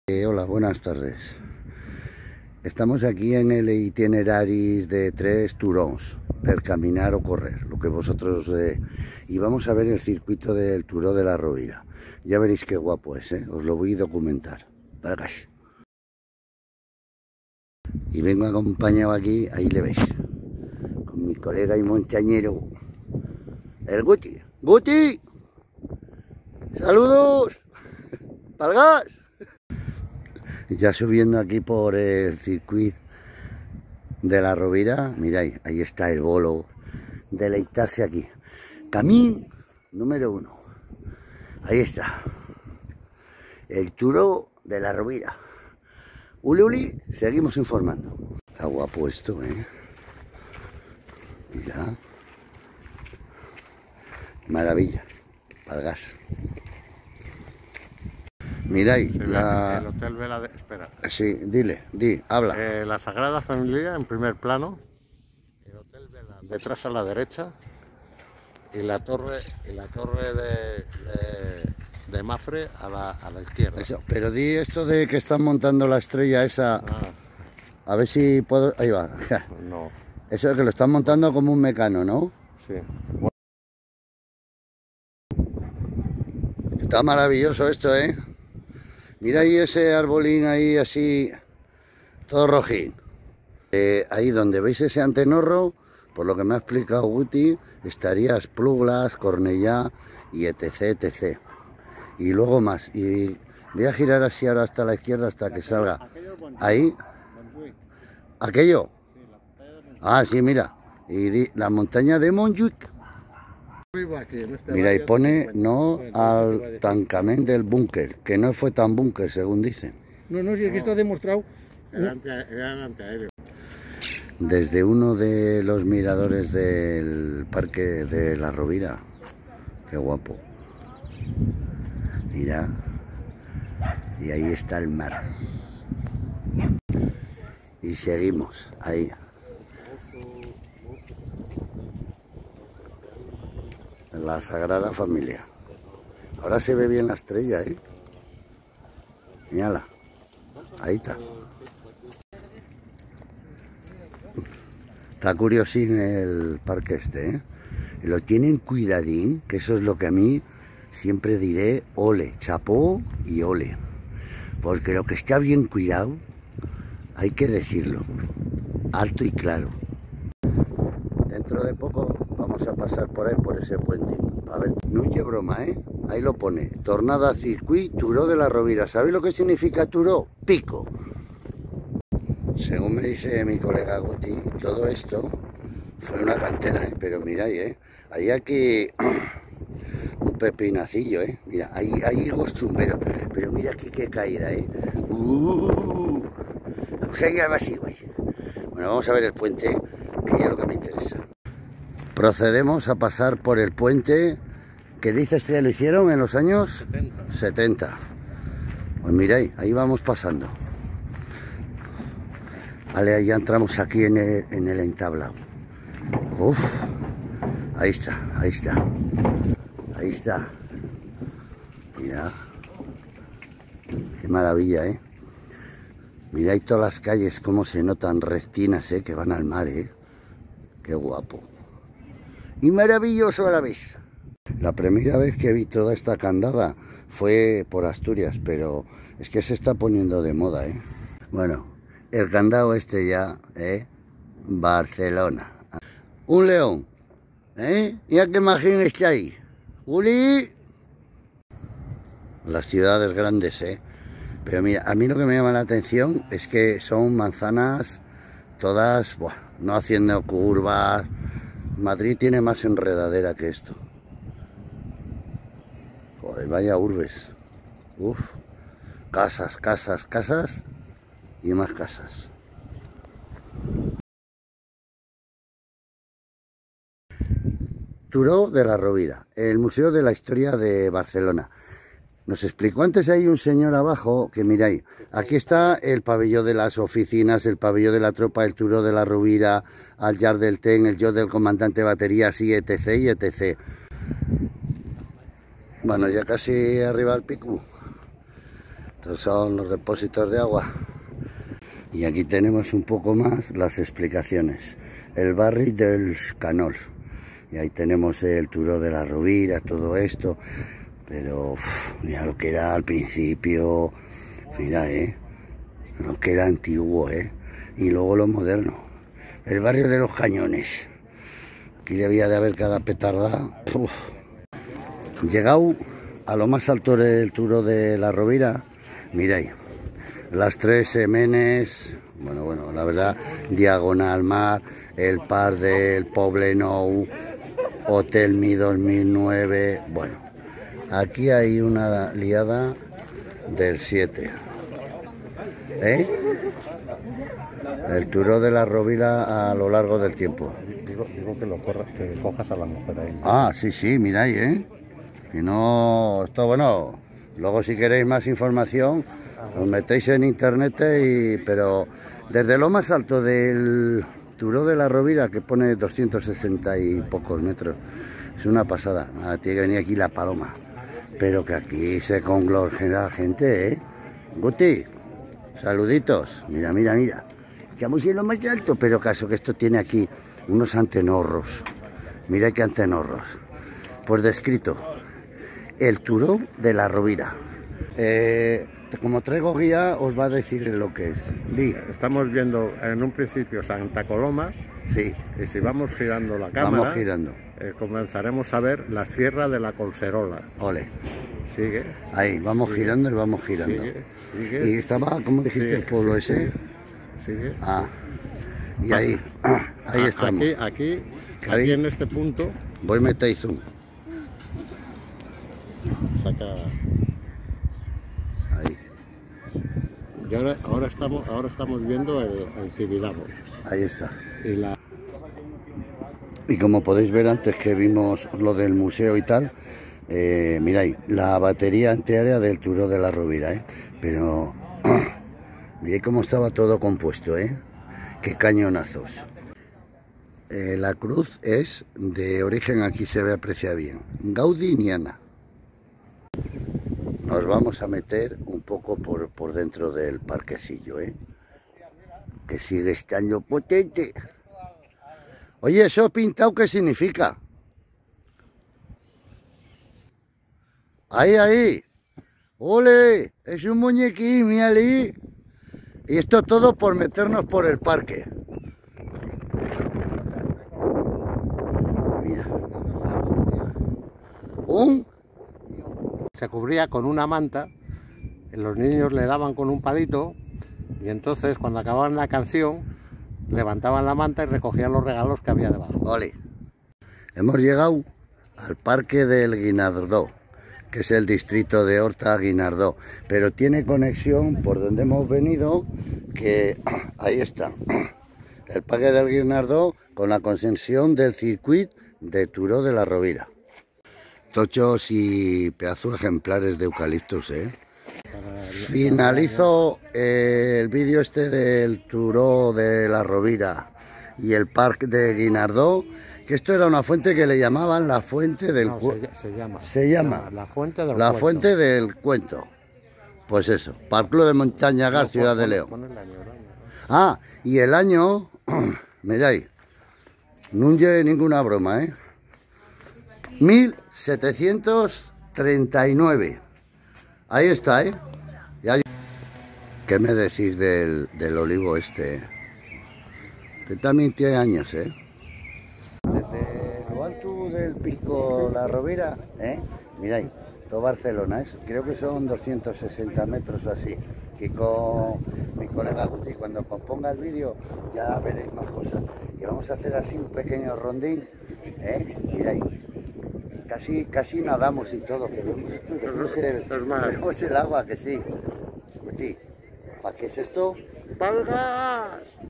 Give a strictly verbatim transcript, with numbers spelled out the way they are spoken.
Eh, hola, buenas tardes. Estamos aquí en el itineraris de tres turons, per caminar o correr, lo que vosotros... Eh, y vamos a ver el circuito del Turó de la Rovira. Ya veréis qué guapo es, ¿eh? Os lo voy a documentar. Para acá. Y vengo acompañado aquí, ahí le veis, con mi colega y montañero, el Guti. ¡Guti! ¡Saludos! ¡Palgas! Ya subiendo aquí por el circuito de la Rovira, miráis, ahí está el bolo, deleitarse aquí. Camín número uno, ahí está, el Turó de la Rovira. Uli, uli, seguimos informando. Está guapo esto, ¿eh? Mira. Maravilla, Palgas. Miráis, sí, la... el Hotel Vela de... Espera. Sí, dile, di, habla. Eh, la Sagrada Familia en primer plano, el Hotel Vela detrás a la derecha y la torre y la torre de, de, de Mafre a la, a la izquierda. Eso, pero di esto de que están montando la estrella esa, Ah, a ver si puedo... Ahí va. no, Eso de que lo están montando como un mecano, ¿no? sí. Está maravilloso esto, ¿eh? Mira ahí ese arbolín ahí así, todo rojín. Eh, ahí donde veis ese antenorro, por lo que me ha explicado Guti, estaría Esplugas, Cornellá y etc, etcétera. Y luego más. Y voy a girar así ahora hasta la izquierda hasta que salga. Ahí. ¿Aquello? Ah, sí, mira. Y di, la montaña de Montjuic. Mira, y pone no al tancament del búnker, que no fue tan búnker, según dicen. No, no, si es que está demostrado. Era, anti, era antiaéreo. Desde uno de los miradores del parque de la Rovira. Qué guapo. Mira. Y ahí está el mar. Y seguimos, ahí. La Sagrada Familia. Ahora se ve bien la estrella, ¿eh? Mírala. Ahí está. Está curiosín el parque este, ¿eh? Y lo tienen cuidadín, que eso es lo que a mí siempre diré, ole, chapó y ole. Porque lo que está bien cuidado, hay que decirlo, alto y claro. Dentro de poco vamos a pasar por ahí, por ese puente. A ver, no es broma, ¿eh? Ahí lo pone, Tornada Circuit Turó de la Rovira. ¿Sabéis lo que significa Turó? Pico. Según me dice mi colega Guti, todo esto fue una cantera, ¿eh? Pero miráis, ¿eh? Hay aquí un pepinacillo, ¿eh? Mira, hay, hay higos chumberos. Pero mira aquí qué caída, ¿eh? Uh, vamos a ir al vacío, ¿eh? Bueno, vamos a ver el puente, que ya es lo que me interesa. Procedemos a pasar por el puente que dices que lo hicieron en los años setenta. setenta. Pues miráis, ahí vamos pasando. Vale, ya entramos aquí en el, en el entablado. Uf, ahí está, ahí está. Ahí está. Mira. Qué maravilla, ¿eh? Miráis todas las calles, cómo se notan rectinas, ¿eh? Que van al mar, ¿eh? Qué guapo. Y maravilloso a la vez. La primera vez que vi toda esta candada fue por Asturias, pero es que se está poniendo de moda, ¿eh? Bueno, el candado este ya, ¿eh? Barcelona. Un león, ¿eh? Ya que imagínate está ahí. ¡Uli! Las ciudades grandes, ¿eh? Pero mira, a mí lo que me llama la atención es que son manzanas todas, buah, no haciendo curvas. Madrid tiene más enredadera que esto. Joder, vaya urbes. Uf. Casas, casas, casas y más casas. Turó de la Rovira, el Museo de la Historia de Barcelona. Nos explicó antes ahí un señor abajo que miráis, aquí está el pabellón de las oficinas, el pabellón de la tropa, el Turó de la Rovira, el Llar del Ten, el yo del comandante de baterías y etc y etcétera. Bueno, ya casi arriba al pico. Estos son los depósitos de agua. Y aquí tenemos un poco más las explicaciones. El barri dels Canols. Y ahí tenemos el Turó de la Rovira, todo esto. Pero uf, mira lo que era al principio. Mira, eh. Lo que era antiguo, eh. Y luego lo moderno. El barrio de los Cañones. Aquí debía de haber cada petarda. Uf. Llegado a lo más alto del Turó de la Rovira. Miráis. Las tres Semenes, bueno, bueno, la verdad, Diagonal Mar, el Par del Poblenou, Hotel Mi dos mil nueve, bueno, aquí hay una liada del siete, ¿eh? El Turó de la Rovira a lo largo del tiempo. Digo, digo que, lo corra, que cojas a la mujer ahí. Ah, sí, sí, miráis, ¿eh? Y no, esto bueno, luego si queréis más información... Os metéis en internet, y, pero desde lo más alto del Turó de la Rovira, que pone doscientos sesenta y pocos metros, es una pasada. Ahora tiene que venir aquí la paloma, pero que aquí se conglomera gente, ¿eh? Guti, saluditos. Mira, mira, mira. Estamos en lo más alto, pero caso que esto tiene aquí unos antenorros. Mira qué antenorros. Pues descrito, el Turó de la Rovira. Eh... Como traigo guía, os va a decir lo que es. Di. Estamos viendo en un principio Santa Coloma. Sí. Y si vamos girando la cámara, vamos girando. Eh, comenzaremos a ver la Sierra de la Colserola. Ole. Sigue. Ahí, vamos sigue. girando y vamos girando. Sigue. Sigue. Y estaba, ¿cómo dijiste, el pueblo ese? Sigue. Ah. Y ahí, ah, ahí estamos. Aquí, aquí, aquí en este punto. Voy meter zoom. Saca. Ahí. Y ahora, ahora, estamos, ahora estamos viendo el, el Tibidabo. Ahí está. Y, la... y como podéis ver antes que vimos lo del museo y tal, eh, miráis, la batería antiaérea del Turó de la Rovira, ¿eh? Pero miréis cómo estaba todo compuesto, ¿eh? Qué cañonazos. Eh, la cruz es de origen, aquí se ve, aprecia bien, gaudiniana. Nos vamos a meter un poco por, por dentro del parquecillo, ¿eh? Que sigue estando potente. Oye, ¿eso pintado qué significa? Ahí, ahí. ¡Ole! Es un muñequín, mírale. Y esto todo por meternos por el parque. Mira. Un... Se cubría con una manta, los niños le daban con un palito y entonces cuando acababan la canción levantaban la manta y recogían los regalos que había debajo. Ole. Hemos llegado al Parque del Guinardó, que es el distrito de Horta-Guinardó, pero tiene conexión por donde hemos venido, que ahí está, el Parque del Guinardó con la concesión del circuito de Turó de la Rovira. Tochos y pedazos ejemplares de eucaliptus, ¿eh? Finalizo eh, el vídeo este del Turó de la Rovira y el Parque de Guinardó, que esto era una fuente que le llamaban la fuente del no, se, se llama se llama la fuente del la cuento. fuente del cuento. Pues eso, para el Club de Montañagar, no, Ciudad pon, de León. Pon el año, el año, ¿no? Ah, y el año, miráis, no lleve ninguna broma, ¿eh? mil setecientos treinta y nueve. Ahí está, ¿eh? Ya... ¿Qué me decís del, del olivo este? Este también tiene años, ¿eh? Desde lo alto del pico La Rovira, ¿eh? Miráis, todo Barcelona, ¿eh? Creo que son doscientos sesenta metros así. Que con mi colega Guti, cuando componga el vídeo, ya veréis más cosas. Y vamos a hacer así un pequeño rondín, ¿eh? Miráis. Casi, casi nadamos y todo, que vemos, vemos, el, vemos el agua, que sí. Guti, ¿para qué es esto? ¡Valgas!